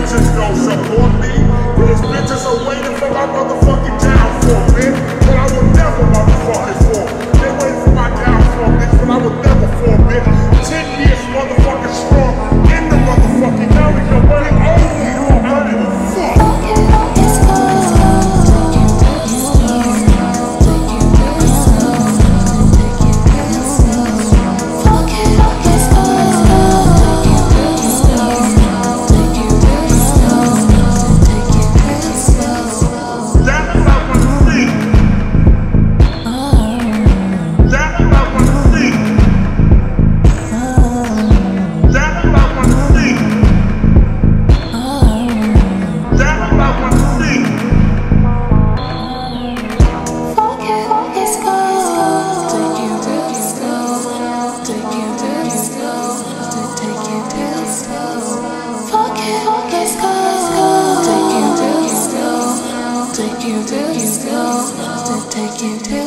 bitches don't support me. These bitches are waiting for my motherfucking downfall, bitch. But I would never motherfucking fall. They waiting for my downfall, bitch, but I would never fall, bitch. 10 years motherfucking strong in the motherfucking area, but it only I don't give a fuck. Take you to